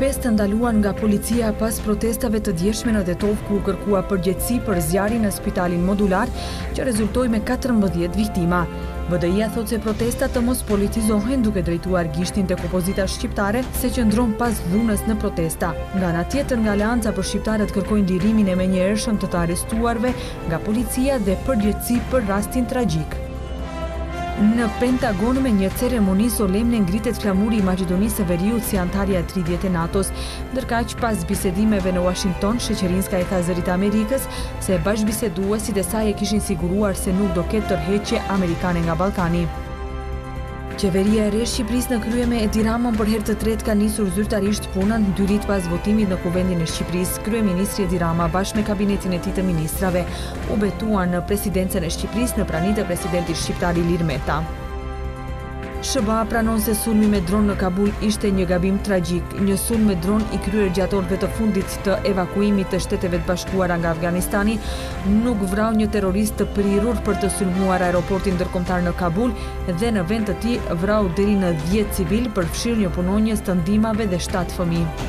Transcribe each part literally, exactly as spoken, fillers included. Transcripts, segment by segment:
pesë të ndaluar nga policia pas protestave të djeshme në Tetov ku u kërkua përgjegjësi për zjarrin në Spitalin Modular, që rezultoi me katërmbëdhjetë viktima. B D I-a thotë se protestat të mos politizohen duke drejtuar gishtin tek opozita shqiptare se qëndron pas dhunës në protesta. Nga ana tjetër, nga Aleanca për Shqiptarët kërkojnë lirimin e menjëhershëm të të arrestuarve nga policia dhe përgjegjësi për rastin tragjik. Në Pentagon, me një ceremoni solemne ngritet flamuri i Maqedonisë së Veriut si antarja e tridhjetë e NATO-s, ndërkaq pas bisedimeve në Washington, Sheqerinska i tha zërit Amerikës se bashkëbiseduesit e saj e kishin siguruar se nuk do ketë tërheqje amerikane nga Ballkani. Qeveria e re e Shqipërisë në krye me Edi Ramën për herë të tretë ka nisur zyrtarisht punën dy ditë pas votimit në Kuvendin e Shqipërisë. Kryeministri Edi Rama bashkë me kabinetin e tij të ministrave u betuan në presidencën e Shqipërisë në praninë të presidentit shqiptar Ilir Meta. S B A pranon se sulmi me dron në Kabul ishte një gabim tragjik. Një sulm me dron i kryer gjatë orëve të fundit të evakuimit të Shteteve të Bashkuara nga Afganistani nuk vrau një terrorist të prirur për të sulmuar aeroportin ndërkombëtar në Kabul dhe në vend të tij vrau deri në dhjetë civil, përfshirë një punonjës të ndihmave dhe shtatë fëmijë.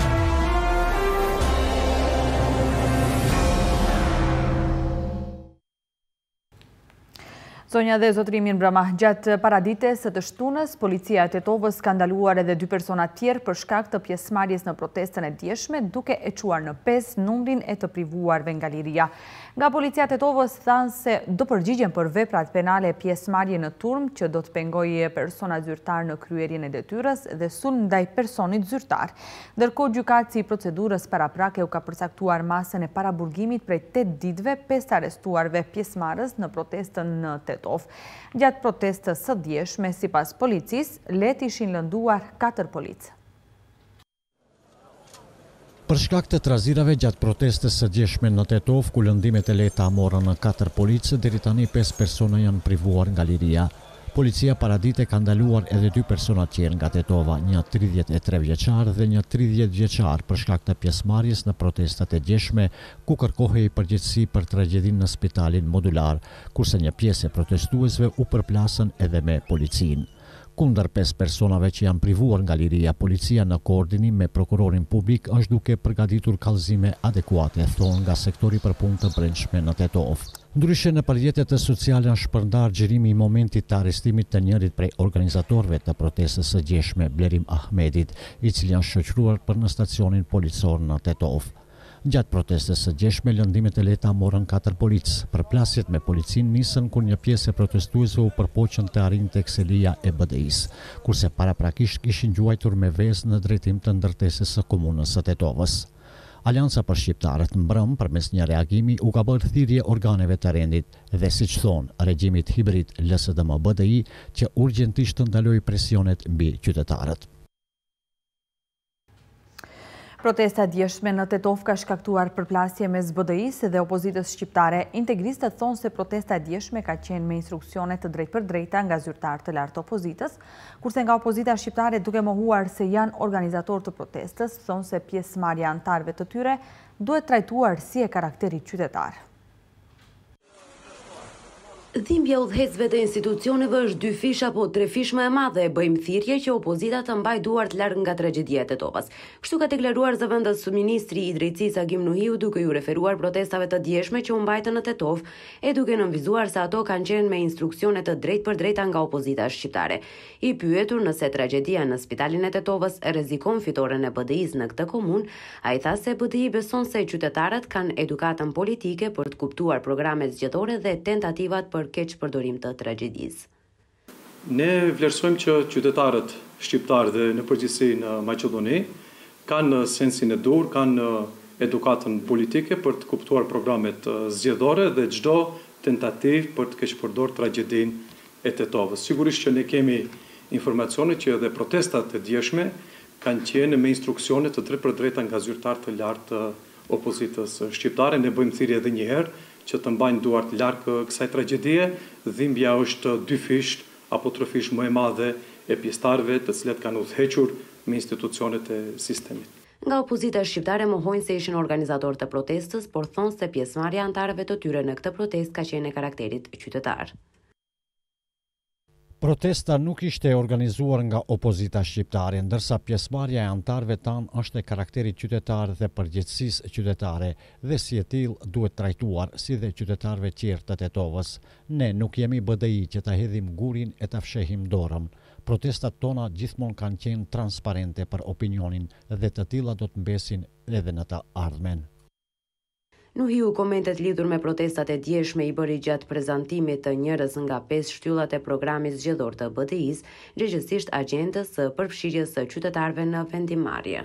Zonja dhe zotrimin brama, gjatë paradites të shtunës, policia e Tetovës ka ndaluar edhe dy persona tjerë për shkak të pjesëmarrjes në protestën e djeshme, duke e quar në pesë numrin e të privuarve nga liria. Nga policia e Tetovës thanë se do përgjigjen për veprat penale pjesëmarrje në turm që do të pengojë persona zyrtar në kryerjen e detyrës dhe sulm ndaj personit zyrtar. Ndërkohë, gjykatësi i procedurës paraprake u ka përcaktuar masën e paraburgimit prej tetë ditëve pesë arrestuarve pjesëmarrës në protestën në Tetov. Gjatë protestës së djeshme, sipas policisë, letë ishin lënduar katër policë. Për shkak të trazirave gjatë protestës së djeshme në Tetov, ku lëndimet e lehta morën në katër policë, deri tani pesë persona janë privuar nga liria. Policia paradite ka ndaluar edhe dy persona tjerë nga Tetova, një tridhjetë e tre vjeçar dhe një tridhjetë vjeçar për shkak të pjesëmarrjes në protestat e djeshme, ku kërkohej përgjegjësi për tragjedinë në Spitalin Modular, kurse një pjesë e protestuesve u përplasën edhe me policinë. Kundër pesë personave që janë privuar nga liria, policia në koordinim me prokurorin publik është duke përgatitur kallëzime adekuate, thonë nga sektori për punë të brendshme në Tetov. Ndryshe, në rrjetet sociale është shpërndar xhirimi i momentit të arrestimit të njërit prej organizatorëve të protestës së djeshme, Blerim Ahmedit, i cili është shoqëruar për në stacionin policor në Tetov. Gjatë protestës së djeshme, lëndimet e lehta morën katër policë. Përplasjet me policinë nisën kur një pjesë e protestuesve u përpoqën të arrinte ekselia e B D I-s, kurse paraprakisht kishin gjuajtur me vezë në drejtim të ndërtesës së komunës së Tetovës. Aleanca për Shqiptarët mbrëm përmes një reagimi u ka bërë thirrje organeve të rendit dhe siç thonë regjimit hibrid L S D M B D I që urgjentisht të ndalojë presionet mbi qytetarët. Protesta djeshme në Tetov ka shkaktuar përplasje mes B D I-s dhe opozitës shqiptare. Integristët thonë se protesta djeshme ka qenë me instruksione të drejtpërdrejta nga zyrtar të lartë opozitës, kurse nga opozita shqiptare duke mohuar se janë organizator të protestës, thonë se pjesëmarrja antarëve të tyre duhet trajtuar si e karakterit qytetar. Dhimbja udhëhecëve të institucioneve është dy fish apo tre fish më e madhe, e bëjmë thirrje që opozita të mbajë duart larg nga tragjedia e Tetovës. Kështu ka deklaruar zëvendës ministri i drejtësisë Agim Nuhiu, duke ju referuar protestave të djeshme që u mbajtën në Tetov, e duke nënvizuar se ato kanë qenë me instruksione të drejtpërdrejta nga opozita shqiptare. I pyetur nëse tragjedia në Spitalin e Tetovës rrezikon fitoren e B D I-s në këtë komunë, ai tha se B D I beson se qytetarët kanë edukatën politike për të kuptuar programet zgjedhore dhe tentativat për keq përdorim të tragjedisë. Ne vlerësojmë që qytetarët shqiptarë dhe në përgjithësi në Maqedoni kanë sensin e dur, kanë edukatën politike për të kuptuar programet zgjedhore dhe çdo tentativë për të keq përdorur tragjedinë e Tetovës. Sigurisht që ne kemi informacione që edhe protestat e djeshme kanë qenë me instruksione të drejtpërdrejta nga zyrtar të lartë opozitës shqiptare. Ne bëjmë thirrje edhe një herë që të mbajnë duart larg kësaj tragjedie. Dhimbja është dy fish apo tre fish më e madhe e pjesëtarëve të cilët kanë udhëhequr me institucionet e sistemit. Nga opozita shqiptare mohojnë se ishin organizatorë të protestës, por thonë se pjesëmarrja antarëve të tyre në këtë protestë ka qenë e karakterit qytetar. Protesta nuk ishte organizuar nga opozita shqiptare, ndërsa pjesëmarrja e anëtarëve tanë është e karakterit qytetar dhe përgjegjësisë qytetare dhe si e tillë duhet trajtuar si dhe qytetarëve tjerë të Tetovës. Ne nuk jemi B D I që ta hedhim gurin e ta fshehim dorën. Protestat tona gjithmonë kanë qenë transparente për opinionin dhe të tilla do të mbesin edhe në të ardhmen. Nuhiu komentet lidhur me protestat e djeshme i bëri gjatë prezantimit të njërës nga pesë shtyllat e programit zgjedhor të B D I-s, gjithsesi agjendës së përfshirjes së qytetarëve në vendimarrje.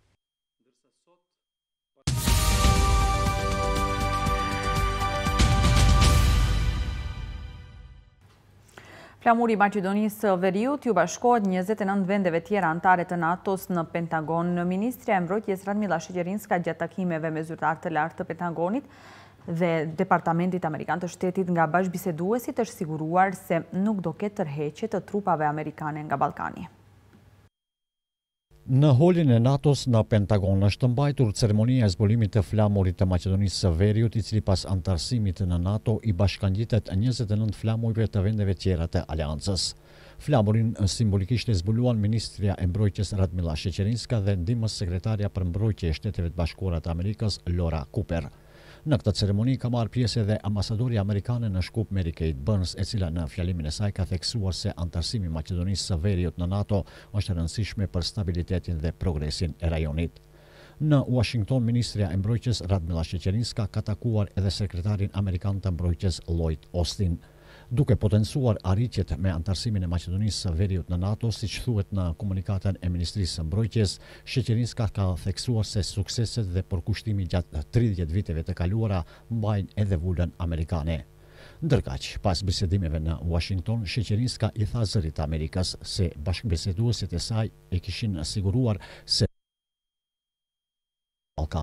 Flamuri i Maqedonisë Veriut ju bashkohet njëzet e nëntë vendeve tjera anëtare të NATO-s në Pentagon. Ministria e Mbrojtjes Radmila Sheqerinska gjatë takimeve me zyrtarë të lartë të Pentagonit dhe Departamentit Amerikan të Shtetit nga bashkëbiseduesit është siguruar se nuk do ketë tërheqje të trupave amerikane nga Ballkani. Në holin e NATO-s në Pentagon është mbajtur ceremonia e zbulimit të flamurit të Maqedonisë së Veriut, i cili pas antarësimit në NATO i bashkangjitet njëzet e nëntë flamujve të vendeve tjera të aleancës. Flamurin simbolikisht e zbuluan Ministria e Mbrojtjes Radmila Sheqerinska dhe ndihmës sekretarja për mbrojtje e Shteteve të Bashkuara të Amerikës Laura Cooper. Në këtë ceremoni ka marrë pjesë edhe ambasadori amerikane në Shkup Mary Kate Burns, e cila në fjalimin e saj ka theksuar se antarësimi i Maqedonisë së Veriut në NATO është e rëndësishme për stabilitetin dhe progresin e rajonit. Në Washington, Ministria e Mbrojtjes Radmila Sheqerinska ka takuar edhe sekretarin amerikan të mbrojtjes Lloyd Austin. Duke potencuar arritjet me antarësimin e Maqedonisë së Veriut në NATO, siç thuhet në komunikatën e Ministrisë së Mbrojtjes, Sheqerinska ka theksuar se sukseset dhe përkushtimi gjatë tridhjetë viteve të kaluara mbajnë edhe vulën amerikane. Ndërkaq, pas bisedimeve në Washington, Sheqerinska i tha zërit Amerikës se bashkëbiseduesit e saj e kishin siguruar se Ballkan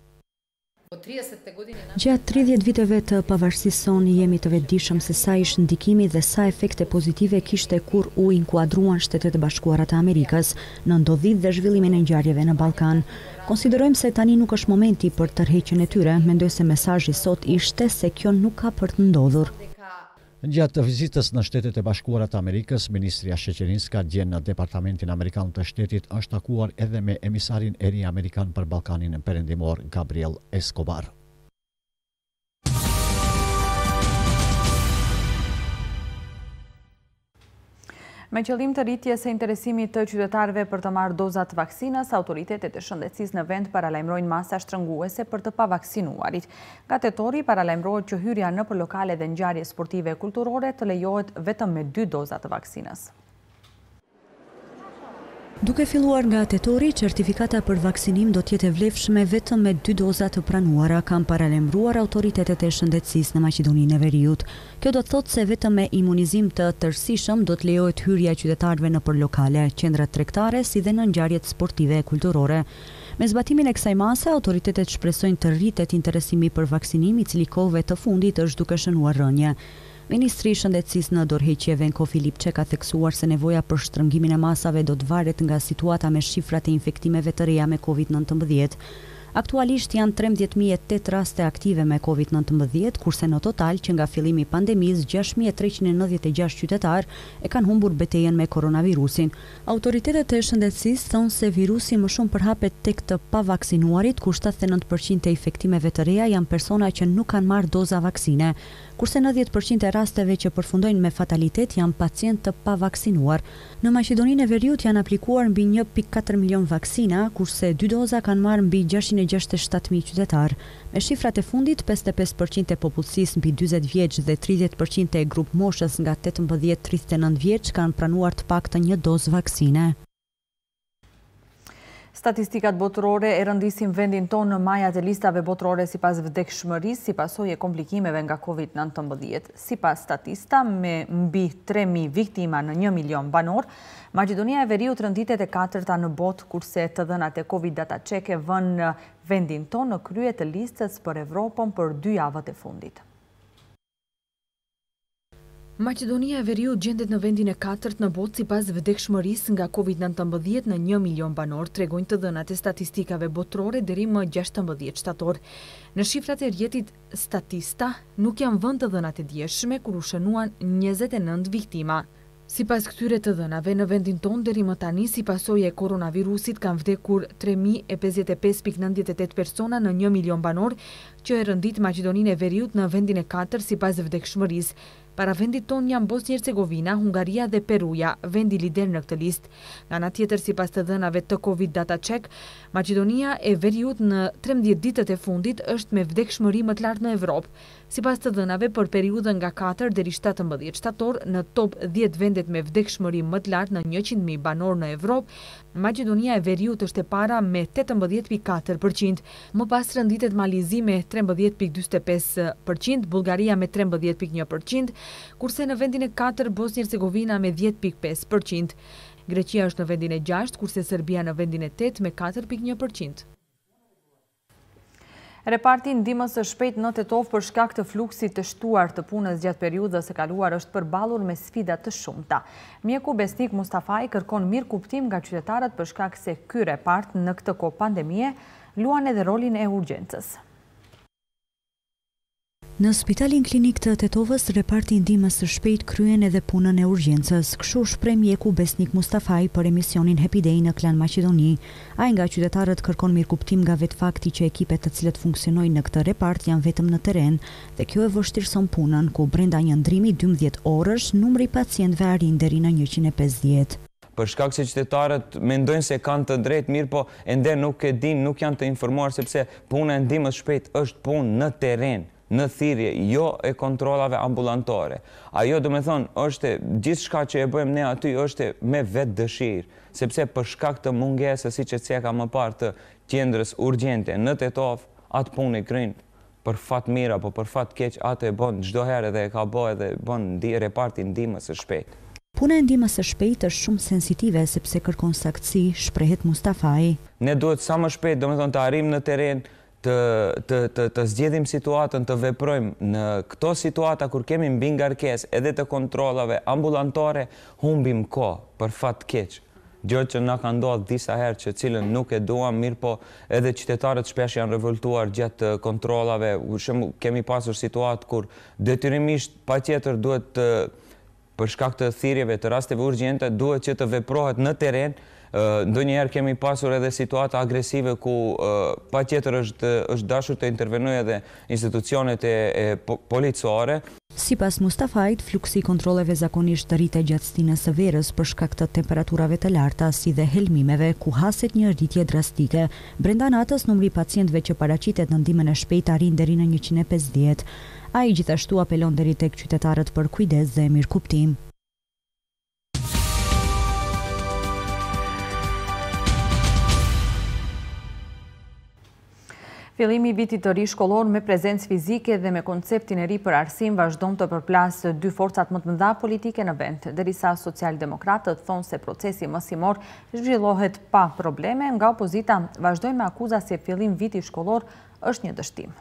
Gjatë tridhjetë viteve të pavarësisë sonë jemi të vetëdijshëm se sa ishte ndikimi dhe sa efekte pozitive kishte kur u inkuadruan Shtetet e Bashkuara të Amerikës në ndodhit dhe zhvillimin e ngjarjeve në Ballkan. Konsiderojmë se tani nuk është momenti për tërheqjen e tyre, mendoj se mesazhi sot ishte se kjo nuk ka për të ndodhur. Gjatë vizitës në Shtetet e Bashkuara të Amerikës, Ministria Sheqerinska gjen në Departamentin Amerikan të Shtetit është takuar edhe me emisarin e ri amerikan për Ballkanin Perëndimor Gabriel Escobar. Me qëllim të rritjes së interesimit të qytetarëve për të marrë dozat vaksinës, autoritetet e shëndetësisë në vend paralajmërojnë masa shtrënguese për të pavaksinuarit. Nga tetori paralajmërohet që hyrja nëpër lokale dhe ngjarje sportive e kulturore të lejohet vetëm me dy doza të vaksinës. Duke filluar nga tetori, certifikata për vaksinim do t'jetë e vlefshme vetëm me dy doza të pranuara, kanë paralajmëruar autoritetet e shëndetësisë në Maqedoninë e Veriut. Kjo do të thotë se vetëm me imunizim të tërësishëm do të lejohet hyrja e qytetarëve nëpër lokale, qendrat tregtare si dhe në ngjarjet sportive e kulturore. Me zbatimin e kësaj mase, autoritetet shpresojnë të rritet interesimi për vaksinim, i cili kohëve të fundit është duke shënuar rënje. Ministri i Shëndetësisë në dorëheqje Venko Filipçe ka theksuar se nevoja për shtrëngimin e masave do të varet nga situata me shifrat e infektimeve të reja me COVID nineteen. Aktualisht janë trembëdhjetë mijë e tetë raste aktive me COVID nineteen, kurse në total që nga fillimi i pandemisë gjashtë mijë e treqind e nëntëdhjetë e gjashtë qytetarë e kanë humbur betejën me koronavirusin. Autoritetet e shëndetësisë thonë se virusi më shumë përhapet tek të pavaksinuarit, ku shtatëdhjetë e nëntë përqind të infektimeve të reja janë persona që nuk kanë marrë doza vaksine, kurse nëntëdhjetë përqind e rasteve që përfundojnë me fatalitet janë pacientë të pavaksinuar. Në Maqedoninë e Veriut janë aplikuar mbi një pikë katër milion vaksina, kurse dy doza kanë marrë mbi gjashtëqind e gjashtëdhjetë e shtatë mijë qytetarë. Me shifrat e fundit, pesëdhjetë e pesë përqind e popullsisë mbi dyzet vjeç dhe tridhjetë përqind e grup moshës nga tetëmbëdhjetë deri në tridhjetë e nëntë vjeç kanë pranuar të paktën një dozë vaksine. Statistikat botërore e rëndisin vendin tonë në majat e listave botërore sipas vdekshmërisë si pasojë e komplikimeve nga COVID nineteen. Sipas statista, me mbi tre mijë viktima në një milion banor, Maqedonia e Veriut rënditet e katërta në botë, kurse të dhënat e COVID data check e vënë vendin tonë në krye të listës për Evropën për dy javët e fundit. Maqedonia e Veriut gjendet në vendin e katërt në botë sipas vdekshmërisë nga COVID nineteen në një milion banor, tregojnë të dhënat e statistikave botërore deri më gjashtëmbëdhjetë shtator. Në shifrat e rjetit statista nuk janë vënë të dhënat e djeshme kur u shënuan njëzet e nëntë viktima. Sipas këtyre të dhënave, në vendin tonë deri më tani si pasojë e koronavirusit kanë vdekur tre mijë e pesëdhjetë e pesë pikë nëntëdhjetë e tetë persona në një milion banor, që e rëndit Maqedoninë e Veriut në vendin e katër sipas vdekshmërisë. Para vendit tonë janë Bosnia Hercegovina, Hungaria dhe Peruja, vendi lider në këtë listë. Nga ana tjetër, sipas të dhënave të Covid Data Check, Maqedonia e Veriut në trembëdhjetë ditët e fundit është me vdekshmëri më të lartë në Evropë. Sipas të dhënave për periudhën nga katër deri shtatëmbëdhjetë shtator, në top dhjetë vendet me vdekshmëri më të lartë në njëqind mijë banor në Evropë, Maqedonia e Veriut është e para me tetëmbëdhjetë pikë katër përqind. Më pas rënditet Malizi me trembëdhjetë pikë dyqindëdhjetë e pesë përqind, Bullgaria me trembëdhjetë pikë një përqind, kurse në vendin e katër Bosnia Hercegovina me dhjetë pikë pesë përqind. Greqia është në vendin e gjashtë, kurse Serbia në vendin e tetë me katër pikë një përqind. Reparti ndihmës së shpejtë në Tetov për shkak të fluksit të shtuar të punës gjatë periudhës së kaluar është përballur me sfida të shumta. Mjeku Besnik Mustafaj kërkon mirë kuptim nga qytetarët për shkak se ky repart në këtë kohë pandemie luan edhe rolin e urgjencës. Në Spitalin Klinik të Tetovës, reparti ndihmës së shpejtë kryen edhe punën e urgjencës. Kështu shpreh mjeku Besnik Mustafaj për emisionin Happy Day në Klan Maqedoni. Ai nga qytetarët kërkon mirëkuptim nga vetë fakti që ekipet të cilët funksionojnë në këtë repart janë vetëm në teren dhe kjo e vështirëson punën, ku brenda një ndrimi dymbëdhjetë orësh numri i pacientëve arrin deri në njëqind e pesëdhjetë. Për shkak se qytetarët mendojnë se kanë të drejtë, mirë po ende nuk e dinë, nuk janë të informuar sepse puna e ndihmës shpejt është punë në teren, në thirrje, jo e kontrollave ambulantore. Ajo do me thonë është gjithçka që e bëjmë ne aty është me vetë dëshirë, sepse për shkak të mungesës, siç e theka më parë, të qendrës urgjente në Tetov, atë punë e kryen për fat mirë apo për fat keq, atë e bën çdo herë dhe e ka bërë edhe bën reparti ndihmës së shpejtë. Puna e ndihmës së shpejtë është shumë sensitive sepse kërkon saktësi, shprehet Mustafaj. Ne duhet sa më shpejt, do me thonë, të arrijmë në teren, të, të, të, të zgjedhim situatën, të veprojmë në këto situata kur kemi mbi ngarkesë edhe të kontrollave ambulantore, humbim kohë për fat keq. Gjë që na ka ndodhur disa herë që cilën nuk e duam, mirë po edhe qytetarët shpesh janë revoltuar gjatë kontrollave. Shumë kemi pasur situatë kur detyrimisht patjetër duhet të, për shkak të thirrjeve të rasteve urgjente, duhet që të veprohet në teren. Ndonjëherë kemi pasur edhe situata agresive ku patjetër është është dashur të intervenojë edhe institucionet e, e policore. Sipas Mustafajt, fluksi i kontrolleve zakonisht rritet gjatë stinës së verës për shkak të temperaturave të larta si dhe helmimeve, ku haset një rritje drastike. Brenda natës numri i pacientëve që paraqitet në ndihmën e shpejtë arrin deri në njëqind e pesëdhjetë. Ai gjithashtu apelon deri tek qytetarët për kujdes dhe mirëkuptim. Fillimi i vitit të ri shkollor me prezencë fizike dhe me konceptin e ri për arsim vazhdon të përplasë dy forcat më të mëdha politike në vend, derisa socialdemokratët thonë se procesi mësimor zhvillohet pa probleme, nga opozita vazhdojnë me akuza se fillim viti shkollor është një dështim.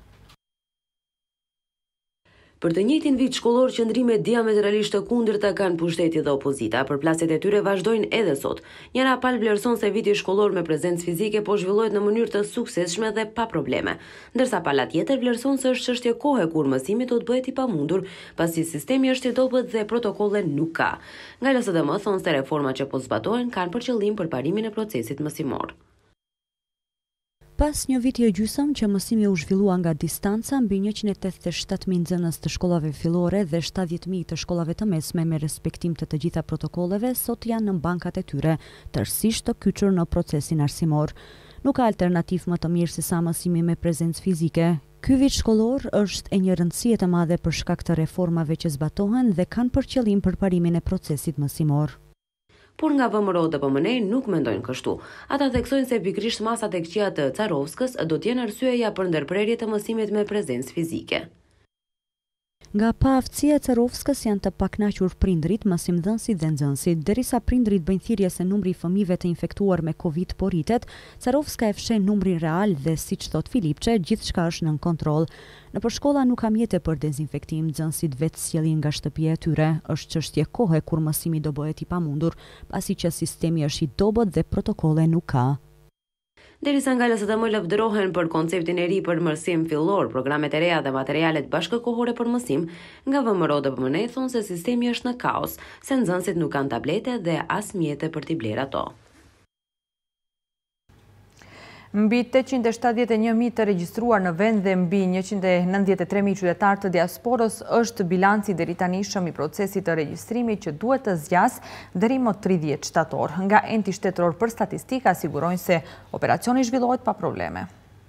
Për të njëjtin vit shkollor, qëndrime diametralisht të kundërta kanë pushteti dhe opozita. Përplasjet e tyre vazhdojnë edhe sot. Njëra palë vlerëson se viti shkollor me prezencë fizike po zhvillohet në mënyrë të suksesshme dhe pa probleme, ndërsa pala tjetër vlerëson se është çështje kohe kur mësimi do të bëhet i pamundur, pasi sistemi është i dobët dhe protokolle nuk ka. Nga L S D M thonë se reformat që po zbatohen kanë për qëllim përparimin e procesit mësimor. Pas një viti e gjysëm që mësimi u zhvillua nga distanca, mbi njëqind e tetëdhjetë e shtatë mijë nxënës të shkollave fillore dhe shtatëdhjetë mijë të shkollave të mesme me respektim të të gjitha protokolleve sot janë në bankat e tyre, tërësisht të kyçur në procesin arsimor. Nuk ka alternativë më të mirë se sa mësimi me prezencë fizike. Ky vit shkollor është e një rëndësie të madhe për shkak të reformave që zbatohen dhe kanë për qëllim përparimin e procesit mësimor. Por nga V M R O D P M N nuk mendojnë kështu. Ata theksojnë se pikërisht masat e këqija të Carovskës do të jenë arsyeja për ndërprerje të mësimit me prezencë fizike. Nga paaftësia e Carovskës janë të pakënaqur prindrit, mësimdhënësit dhe nxënësit. Derisa prindrit bëjnë thirrje se numri i fëmijëve të infektuar me Covid po rritet, Carovska e fshen numrin real dhe siç thot Filipçe, gjithçka është nën kontroll. Nëpër shkolla nuk ka mjete për dezinfektim, nxënësit vetë sjellin nga shtëpia e tyre. Është çështje kohe kur mësimi do bëhet i pamundur, pasi që sistemi është i dobët dhe protokolle nuk ka. Derisa ngalësat e më lëvdërohen për konceptin e ri për mësim fillor, programet e reja dhe materialet bashkëkohore për mësim, nga V M R O D P M N thonë se sistemi është në kaos, se nxënësit nuk kanë tablete dhe as mjete për t'i bler ato. Mbi tetëqind e shtatëdhjetë e një mijë të regjistruar në vend dhe mbi njëqind e nëntëdhjetë e tre mijë qytetar të diasporës është bilanci deri tani shëm i procesit të regjistrimit që duhet të zgjas deri më tridhjetë shtator. Nga enti shtetëror për statistikë sigurojnë se operacioni zhvillohet pa probleme.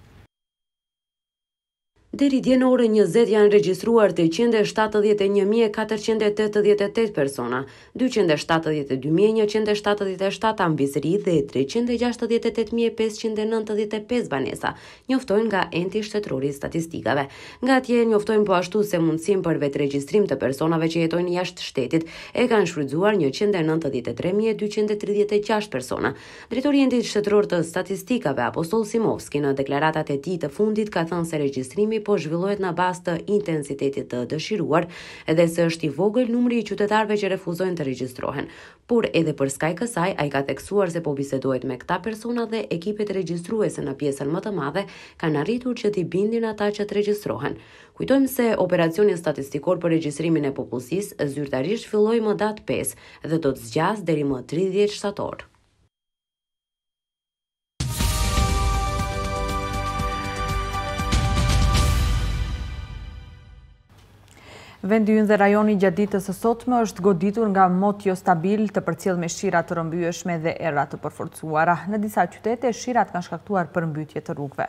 Deri dje në orën njëzet janë regjistruar treqind e shtatëdhjetë e një mijë e katërqind e tetëdhjetë e tetë persona, dyqind e shtatëdhjetë e dy mijë e njëqind e shtatëdhjetë e shtatë ambisëri dhe treqind e gjashtëdhjetë e tetë mijë e pesëqind e nëntëdhjetë e pesë banesa, njoftojnë nga enti shtetëror i statistikave. Nga atje njoftojnë po ashtu se mundësim për vetë regjistrim të personave që jetojnë jashtë shtetit e kanë shfrytzuar njëqind e nëntëdhjetë e tre mijë e dyqind e tridhjetë e gjashtë persona. Drejtori i entit shtetëror të statistikave Apostol Simovski në deklaratat e tij të fundit ka thënë se regjistrimi po zhvillohet në bazë të intensitetit të dëshiruar, edhe se është i vogël numri i qytetarëve që refuzojnë të regjistrohen. Por edhe për skaj kësaj, ai ka theksuar se po bisedohet me këta persona dhe ekipet regjistruese në pjesën më të madhe kanë arritur që t'i bindin ata që të regjistrohen. Kujtojmë se operacioni statistikor për regjistrimin e popullsisë zyrtarisht filloi më datë pesë dhe do të zgjas deri më tridhjetë shtator. Vendi ynë dhe rajoni gjatë ditës së sotme është goditur nga mot jo stabil të përcjell me shira të rrëmbyeshme dhe erra të përforcuara. Në disa qytete shirat kanë shkaktuar përmbytje të rrugëve.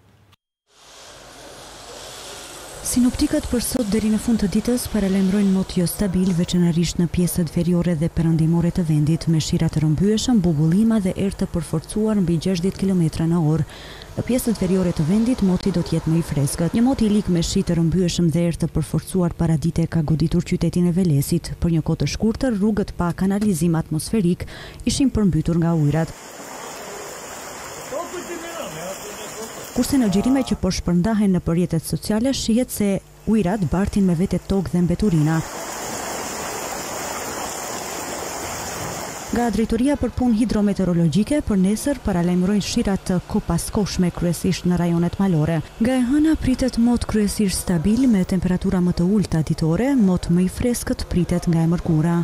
Sinoptikët për sot deri në fund të ditës paralajmërojnë mot jo stabil, veçanërisht në pjesët veriore dhe perëndimore të vendit, me shira të rrëmbyeshëm, bubullima dhe erë të përforcuar mbi gjashtëdhjetë kilometra në orë. Në pjesët veriore të vendit, moti do të jetë më i freskët. Një mot i lik me shi të rrëmbyeshëm dhe erë të përforcuar paradite ka goditur qytetin e Velesit. Për një kohë të shkurtër, rrugët pa kanalizim atmosferik ishin përmbytur nga ujërat. Kurse në xhirime që po shpërndahen në rrjetet sociale, shihet se ujërat bartin me vete tokë dhe mbeturina. Nga Drejtoria për Punë Hidrometeorologjike, për nesër paralajmërojnë shira të kopaskoshme kryesisht në rajonet malore. Nga e hëna pritet mot kryesisht stabil me temperatura më të ulta ditore, mot më i freskët pritet nga e mërkura.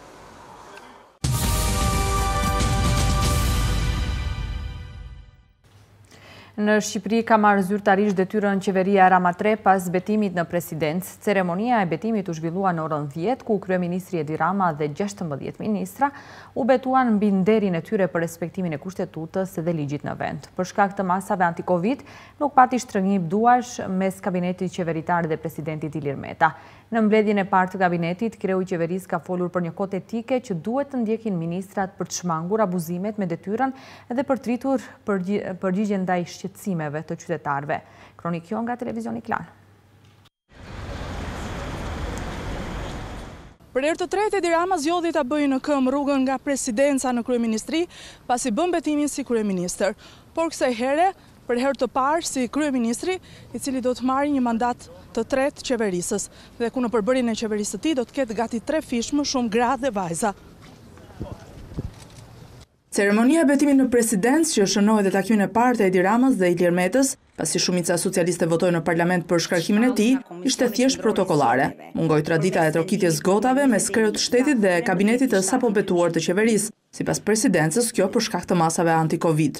Në Shqipëri ka marrë zyrtarisht detyrën qeveria Rama tre pas betimit në presidencë. Ceremonia e betimit u zhvillua në orën dhjetë, ku kryeministri Edi Rama dhe gjashtëmbëdhjetë ministra u betuan mbi nderin e tyre për respektimin e kushtetutës dhe ligjit në vend. Për shkak të masave anti-Covid, nuk pati shtrëngim duash mes kabinetit qeveritar dhe presidentit Ilir Meta. Në mbledhjen e parë të kabinetit, kreu i qeverisë ka folur për një kod etike që duhet të ndjekin ministrat për të shmangur abuzimet me detyrën dhe për tritur përgjigjen ndaj shqetësimeve të qytetarëve. Kronik kjo nga televizioni Klan. Për herë të tretë Edi Rama zgjodhi ta bëjë në këmbë rrugën nga presidenca në kryeministri, pasi bën betimin si kryeministër. Por kësaj here, për herë të parë si kryeministri, i cili do të marrë një mandat të tretë qeverisës, dhe ku në përbërjen e qeverisë të tij do të ketë gati tre fish më shumë gra dhe vajza. Ceremonia e betimit në presidencë që shënoi dhe takimin e parë të Edi Ramës dhe Ilir Metës, pasi shumica socialiste votoi në parlament për shkarkimin e tij, ishte thjesht protokollare. Mungoi tradita e trokitjes gotave mes kryeut të shtetit dhe kabinetit të sapo betuar të qeverisë, sipas presidencës, kjo për shkak të masave anti-Covid.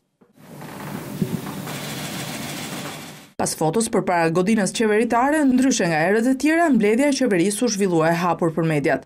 Pas fotos përpara godinës qeveritare, ndryshe nga herët e tjera, mbledhja e qeverisë u zhvillua e hapur për mediat.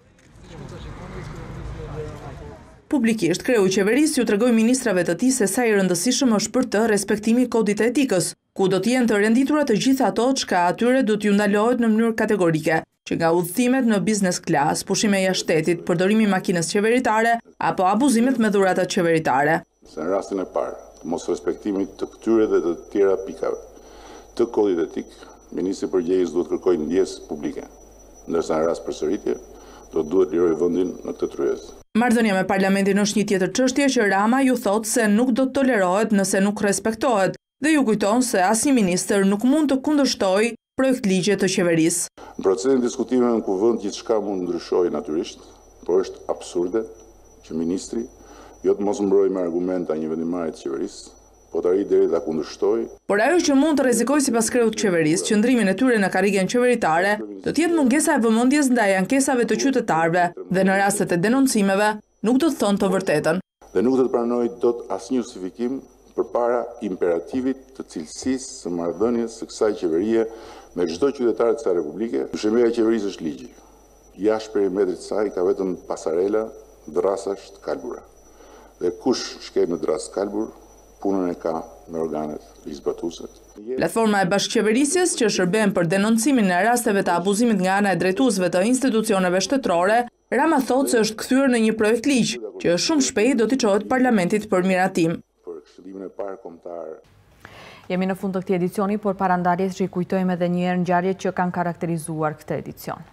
Publikisht, kreu i qeverisë ju tregoi ministrave të tij se sa i rëndësishëm është për të respektimi i kodit të etikës, ku do të jenë të renditura të gjitha ato çka atyre do t'ju ndalohet në mënyrë kategorike, që nga udhëtimet në business class, pushime jashtë shtetit, përdorimi i makinës qeveritare apo abuzimet me dhuratat qeveritare. Se në rastin e parë, të mos respektimit të këtyre dhe të tjera pikave të kodit etik, ministri përgjegjës duhet kërkojë ndjesë publike, ndërsa në rast përsëritje do duhet lirojë vendin në këtë tryezë. Marrëdhënia me parlamentin është një tjetër çështje që Rama ju thot se nuk do të tolerohet nëse nuk respektohet, dhe ju kujton se asnjë ministër nuk mund të kundërshtojë projekt ligje të qeverisë. Në procesin diskutime në kuvend gjithçka mund ndryshojë natyrisht, por është absurde që ministri jo të mos mbrojë me argumenta një vendimarrje të qeverisë, po të arrijë deri ta kundërshtoj. Por ajo që mund të rrezikojë sipas kreut të qeverisë, qëndrimin e tyre në karrigen qeveritare, do të jetë mungesa e vëmendjes ndaj ankesave të qytetarëve dhe në rastet e denoncimeve nuk do të thonë të vërtetën. Dhe nuk do të pranoj dot asnjë justifikim përpara imperativit të cilësisë së marrëdhënies së kësaj qeverie me çdo qytetar të kësaj republike. Shembulli i qeverisë është ligji. Jashtë perimetrit të saj ka vetëm pasarela, drasash të kalbura. Dhe kush shkel në dras kalbur, punën e ka me organet ligjzbatuese. Platforma e bashkëqeverisjes që shërben për denoncimin e rasteve të abuzimit nga ana e drejtuesve të institucioneve shtetërore, Rama thotë se është kthyer në një projekt ligj, që shumë shpejt do t'i çohet parlamentit për miratim. Për këshillimin e parë kombëtar. Jemi në fund të këtij edicioni, por parandarjes që i kujtojmë edhe një herë ngjarjet që kanë karakterizuar këtë edicion.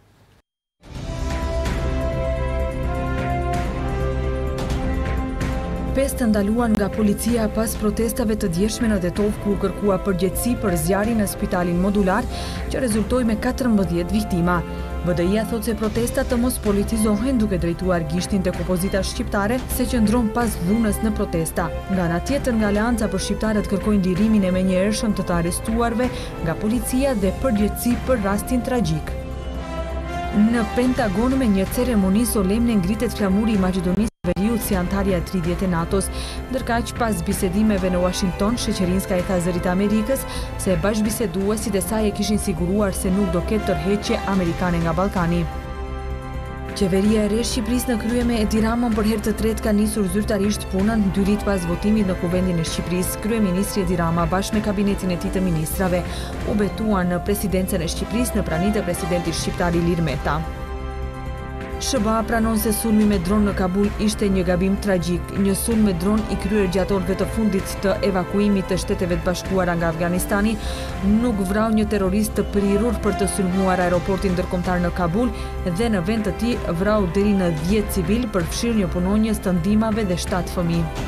Pesë të ndaluan nga policia pas protestave të djeshme në Tetov ku kërkua përgjegjësi për zjarrin në spitalin modular që rezultoi me katërmbëdhjetë viktima. V D I-a thotë se protestat të mos politizohen duke drejtuar gishtin tek opozita shqiptare se qëndron pas dhunës në protesta. Nga ana tjetër, nga Aleanca për Shqiptarët kërkojnë lirimin e menjëhershëm të të arrestuarve nga policia dhe përgjegjësi për rastin tragjik. Në Pentagon me një ceremoni solemne ngritet flamuri i Maqedonisë Veriut si antarja e tridhjetë e NATO-s, ndërkaq pas bisedimeve në Washington, Sheqerinska i tha zërit Amerikës se bashkëbiseduesit e saj e kishin siguruar se nuk do ketë tërheqje amerikane nga Ballkani. Qeveria e re e Shqipërisë në krye me Edi Ramën për herë të tretë ka nisur zyrtarisht punën dy ditë pas votimit në Kuvendin e Shqipërisë. Kryeministri Edi Rama bashkë me kabinetin e tij të ministrave u betuan në presidencën e Shqipërisë në praninë e presidentit shqiptar Ilir Meta. S B A pranon se sulmi me dron në Kabul ishte një gabim tragjik. Një sulm me dron i kryer gjatë orëve të fundit të evakuimit të Shteteve të Bashkuara nga Afganistani nuk vrau një terrorist të prirur për të sulmuar aeroportin ndërkombëtar në Kabul dhe në vend të tij vrau deri në dhjetë civil, përfshirë një punonjës të ndihmave dhe shtatë fëmijë.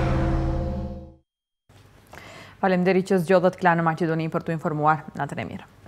Faleminderit që zgjodhët Klan në Maqedoni për t'u informuar. Natën e mirë.